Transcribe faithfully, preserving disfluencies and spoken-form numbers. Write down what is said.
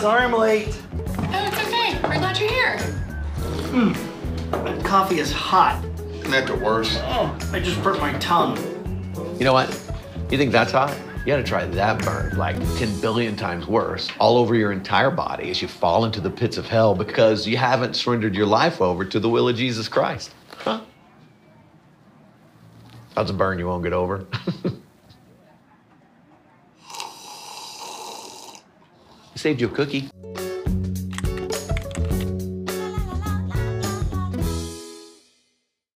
Sorry I'm late. Oh, it's okay. We're glad you're here. Mmm, that coffee is hot. Isn't that the worst? Oh, I just burnt my tongue. You know what? You think that's hot? You gotta try that burn, like ten billion times worse, all over your entire body as you fall into the pits of hell because you haven't surrendered your life over to the will of Jesus Christ. Huh? That's a burn you won't get over. Saved you a cookie.